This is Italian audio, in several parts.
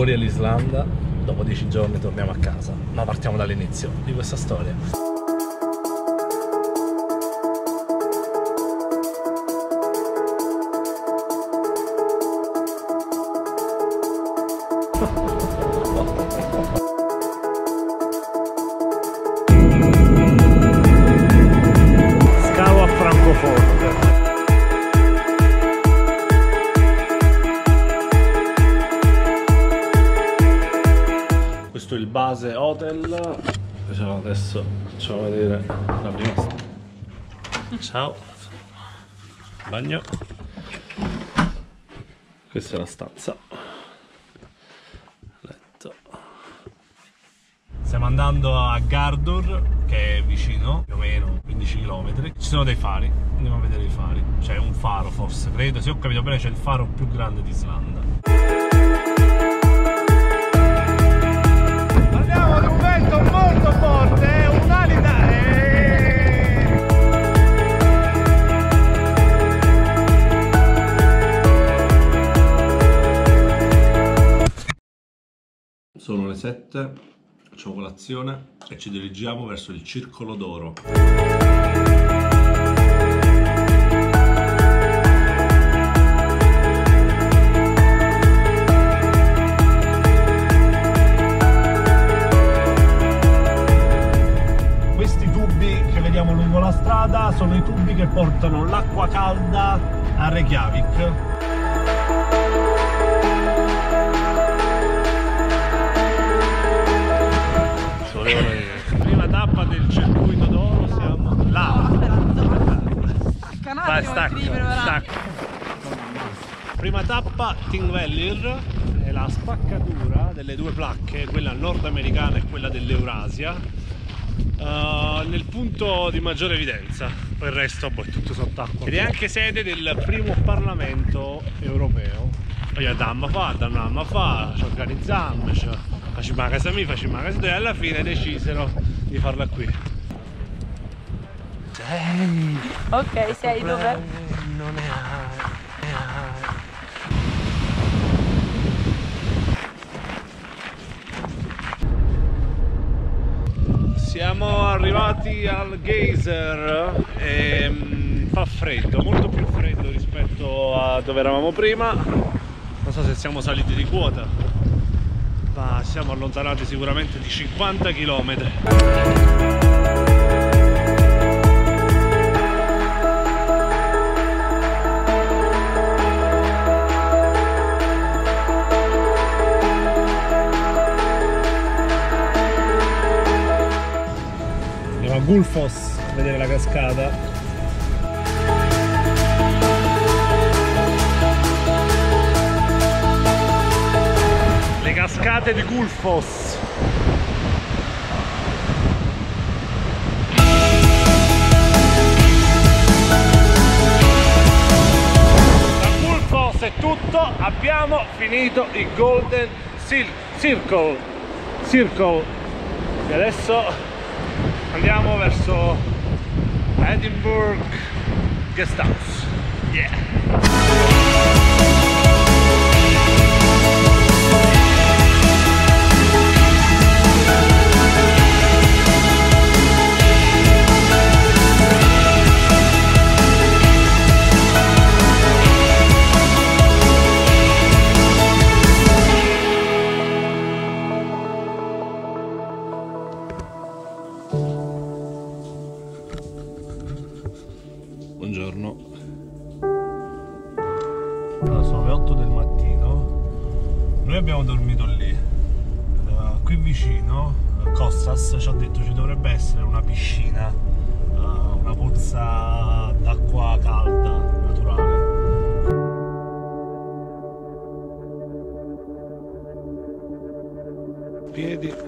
fuori all'Islanda, dopo 10 giorni torniamo a casa, ma partiamo dall'inizio di questa storia. Scavo a Francoforte. Questo è il base hotel. Adesso facciamo vedere la prima. Ciao. Bagno. Questa è la stanza. Letto. Stiamo andando a Gardur, che è vicino, più o meno 15 km. Ci sono dei fari, andiamo a vedere i fari. C'è un faro forse, credo, se ho capito bene c'è il faro più grande d'Islanda. Andiamo ad un vento molto forte, un'alita. Sono le 7, facciamo colazione e ci dirigiamo verso il Circolo d'Oro. Questi tubi che vediamo lungo la strada sono i tubi che portano l'acqua calda a Reykjavik. Prima tappa del circuito d'oro, siamo là. Vai, stacca. Prima tappa Thingvellir, è la spaccatura delle due placche, quella nordamericana e quella dell'Eurasia, nel punto di maggiore evidenza. Poi il resto poi è tutto sott'acqua. Ed è anche sede del primo Parlamento europeo. Poi andiamo a fare, ci organizziamo, facciamo la casa mia, facciamo la casa tua, e alla fine decisero di farla qui. Ok, sei dove? Non è Siamo arrivati al geyser e fa freddo, molto più freddo rispetto a dove eravamo prima. Non so se siamo saliti di quota, ma siamo allontanati sicuramente di 50 km. Andiamo a Gullfoss a vedere la cascata. Le cascate di Gullfoss. Da Gullfoss è tutto, abbiamo finito il Golden Circle. E adesso andiamo verso Edinburgh Guest House. Yeah! Buongiorno. Allora, sono le 8 del mattino. Noi abbiamo dormito lì. Qui vicino, Kostas ci ha detto ci dovrebbe essere una piscina, una pozza d'acqua calda, naturale. Piedi.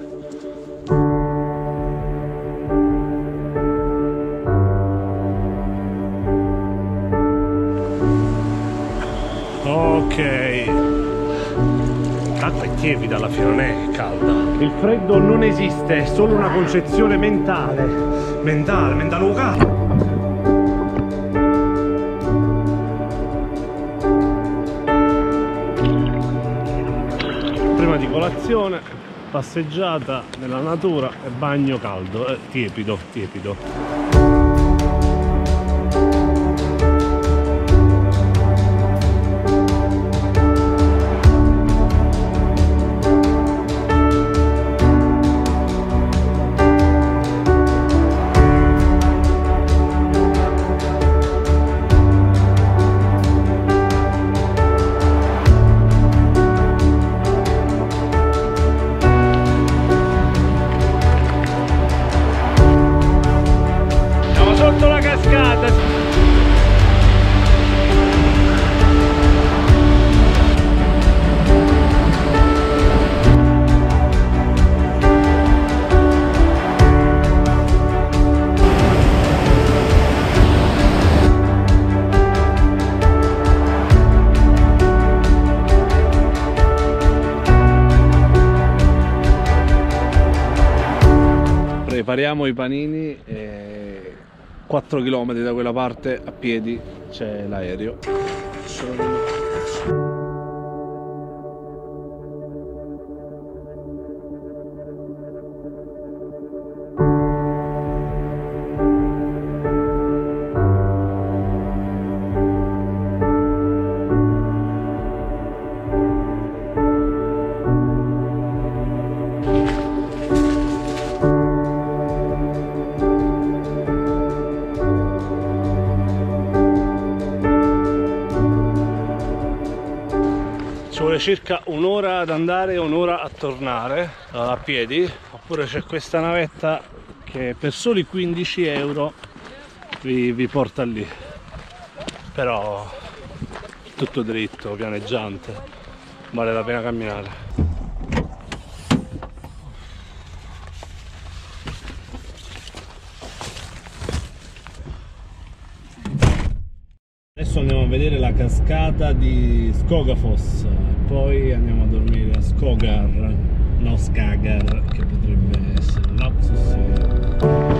Ok, l'acqua è tiepida, alla fine non è calda. Il freddo non esiste, è solo una concezione mentale. Mentaluca. Prima di colazione, passeggiata nella natura e bagno caldo, tiepido, tiepido. Sotto la cascata. Prepariamo i panini e 4 km da quella parte a piedi c'è l'aereo. Ci vuole circa un'ora ad andare e un'ora a tornare a piedi, oppure c'è questa navetta che per soli 15 euro vi porta lì, però tutto dritto, pianeggiante, vale la pena camminare. Adesso andiamo a vedere la cascata di Skogafoss, poi andiamo a dormire a Skogar, no Skagar, che potrebbe essere un lapsus.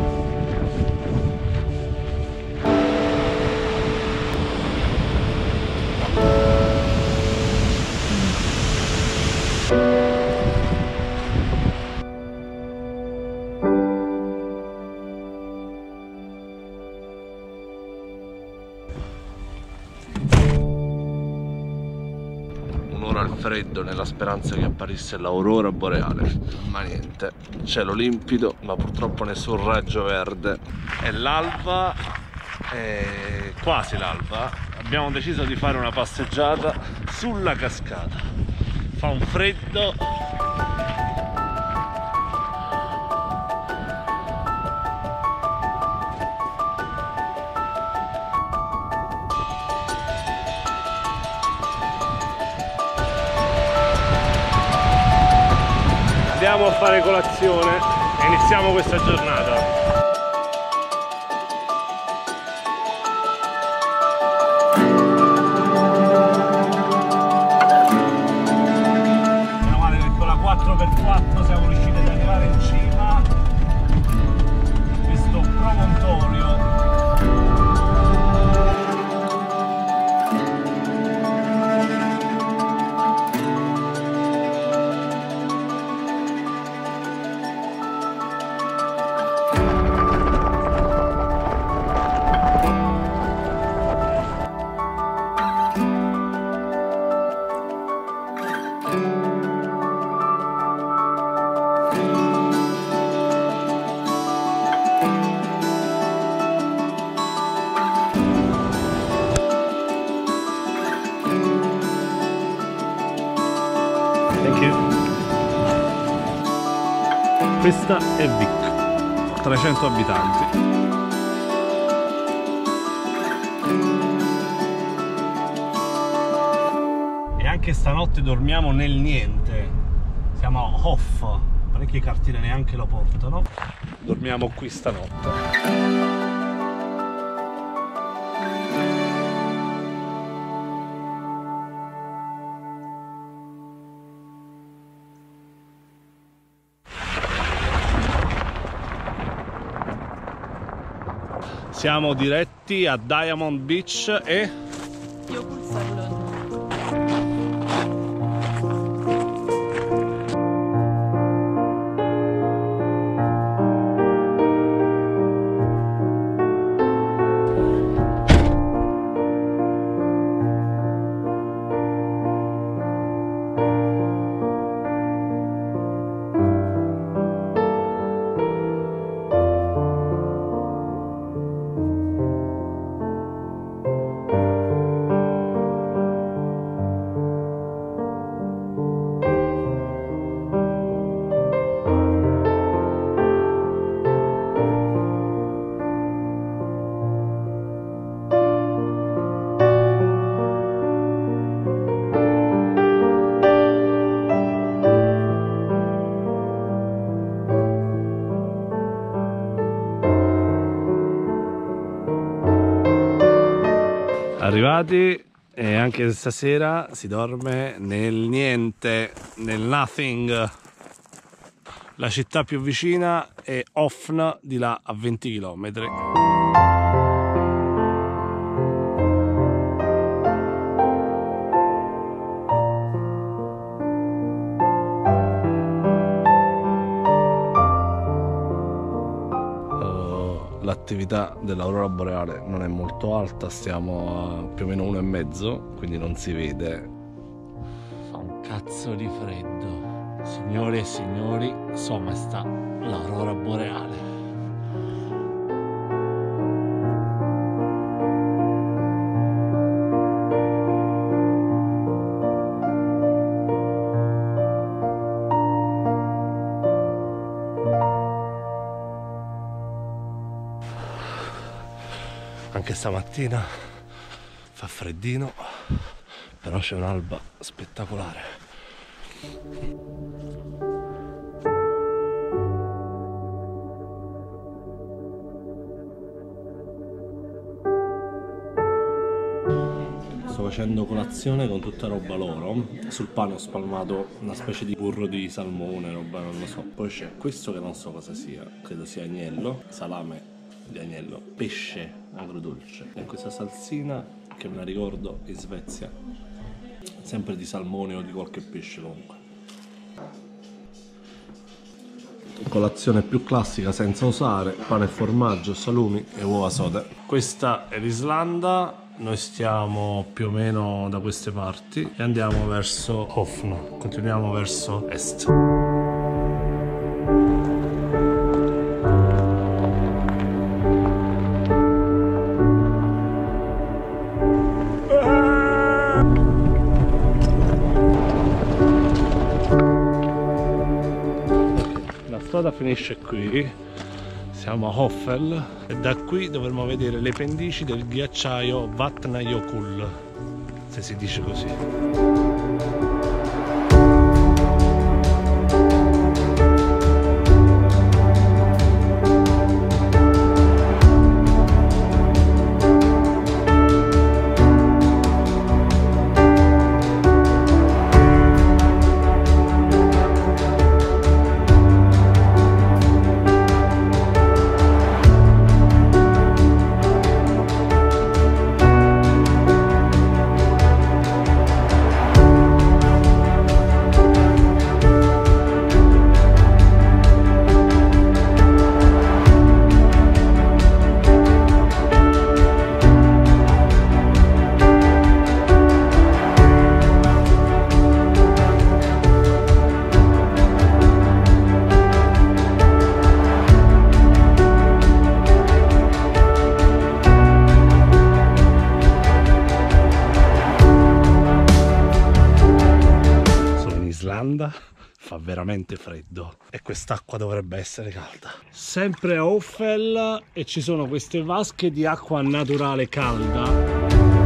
Un'ora al freddo nella speranza che apparisse l'aurora boreale, ma niente, cielo limpido ma purtroppo nessun raggio verde. È l'alba, è quasi l'alba, abbiamo deciso di fare una passeggiata sulla cascata, fa un freddo. Andiamo a fare colazione e iniziamo questa giornata. Meno male che con la 4x4 siamo riusciti ad arrivare in cima a questo promontorio. Thank you. Questa è Vik, 300 abitanti. E anche stanotte dormiamo nel niente. Siamo a Hof, parecchie cartine neanche lo portano. Dormiamo qui stanotte. Siamo diretti a Diamond Beach e Arrivati, e anche stasera si dorme nel niente, nel nothing. La città più vicina è Ofna, di là a 20 km. L'attività dell'aurora boreale non è molto alta, stiamo a più o meno 1,5, quindi non si vede. Fa un cazzo di freddo. Signore e signori, insomma sta l'aurora boreale. Anche stamattina fa freddino, però c'è un'alba spettacolare. Sto facendo colazione con tutta roba loro. Sul pane ho spalmato una specie di burro di salmone, roba non lo so. Poi c'è questo che non so cosa sia, credo sia agnello, salame di agnello, pesce agrodolce, e questa salsina che me la ricordo in Svezia, sempre di salmone o di qualche pesce comunque. Colazione più classica senza usare pane e formaggio, salumi e uova sode. Questa è l'Islanda, noi stiamo più o meno da queste parti e andiamo verso Ofna, continuiamo verso est. La strada finisce qui, siamo a Hoffel e da qui dovremo vedere le pendici del ghiacciaio Vatnajökull, se si dice così. Fa veramente freddo e quest'acqua dovrebbe essere calda. Sempre a Hoffel, e ci sono queste vasche di acqua naturale calda.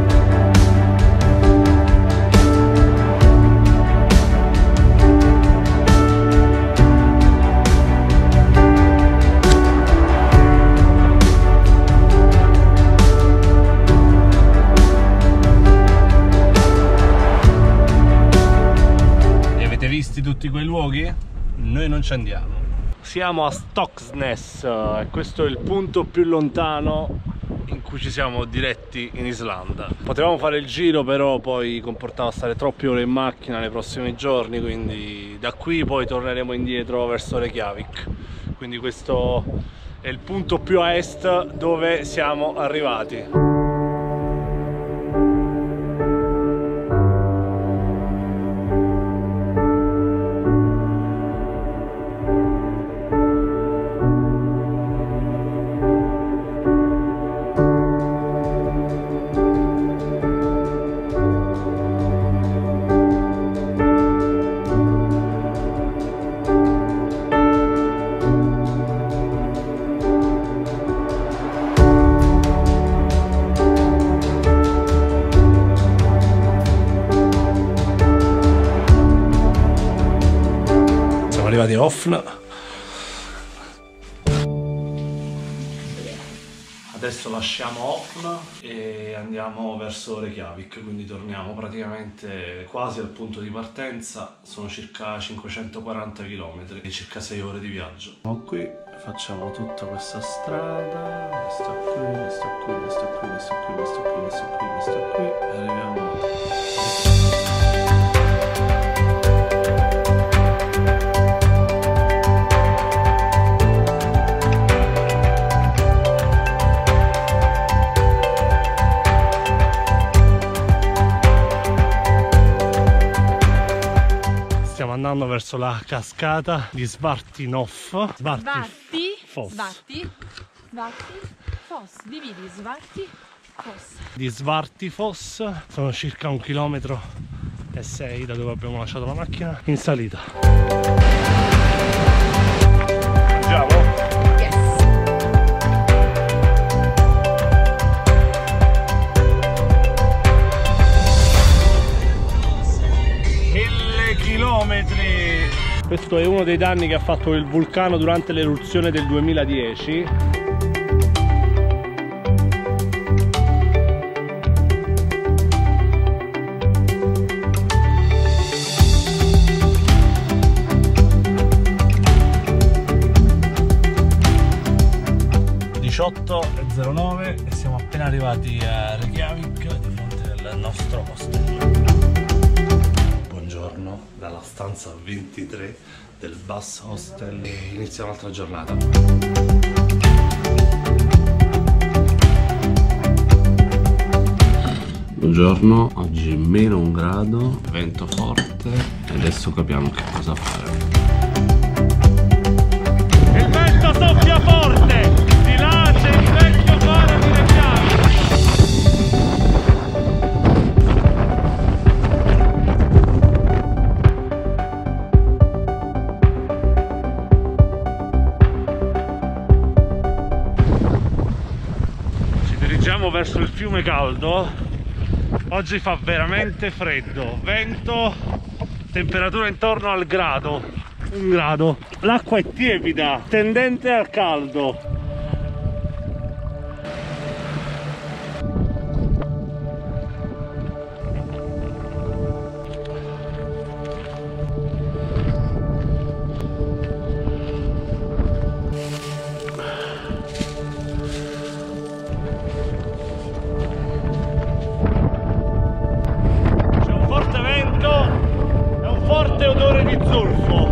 Tutti quei luoghi? Noi non ci andiamo. Siamo a Stoksnes e questo è il punto più lontano in cui ci siamo diretti in Islanda. Potevamo fare il giro, però poi comportava stare troppe ore in macchina nei prossimi giorni, quindi da qui poi torneremo indietro verso Reykjavik. Quindi questo è il punto più a est dove siamo arrivati. Arrivati a Ofna, adesso Adesso lasciamo Ofna e andiamo verso Reykjavik, quindi torniamo praticamente quasi al punto di partenza, sono circa 540 km e circa 6 ore di viaggio. Siamo qui, facciamo tutta questa strada, questo qui, questo qui, questo qui, questo qui, questo qui, questo qui, questo qui, e arriviamo. Stiamo andando verso la cascata di Svartinoff. Foss. Dividi Svarti Foss. Di Svartifoss, sono circa 1,6 km da dove abbiamo lasciato la macchina in salita. Andiamo? Yes. 1000 chilometri! Questo è uno dei danni che ha fatto il vulcano durante l'eruzione del 2010. 18:09 e siamo appena arrivati a Reykjavik di fronte del nostro hostel. Buongiorno dalla stanza 23 del bus hostel e inizia un'altra giornata. Buongiorno, oggi meno 1 grado, vento forte e adesso capiamo che cosa fare. Il vento soffia forte! Di là c'è il vecchio faro di Reykjavik! Ci dirigiamo verso il fiume caldo. Oggi fa veramente freddo, vento, temperatura intorno al grado, 1 grado. L'acqua è tiepida, tendente al caldo. Odore di zolfo.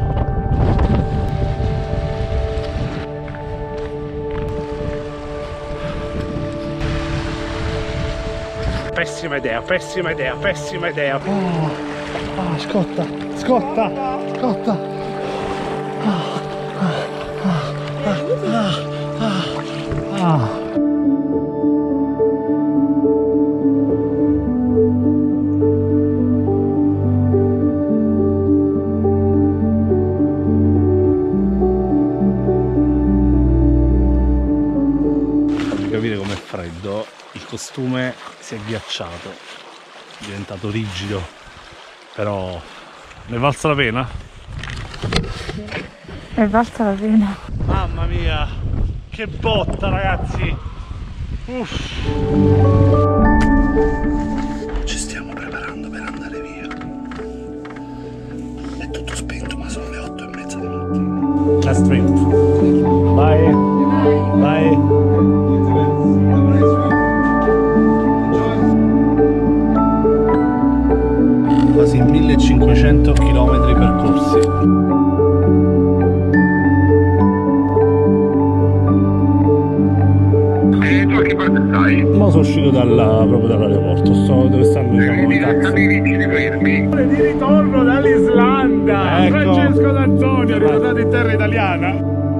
Pessima idea, pessima idea, pessima idea. Scotta, scotta, scotta. Capire com'è freddo, il costume si è ghiacciato, è diventato rigido, però ne è valsa la pena? È valsa la pena. Mamma mia, che botta ragazzi! Uff. Ci stiamo preparando per andare via. È tutto spento, ma sono le 8:30 di mattina. Last trip. Bye. Bye. Quasi 1500 km percorsi. E tu a che parte stai? Ma sono uscito proprio dall'aeroporto, sto dove stanno diciamo, i taxi. Di ritorno dall'Islanda, Ecco. Francesco D'Antonio, ritornato in terra italiana.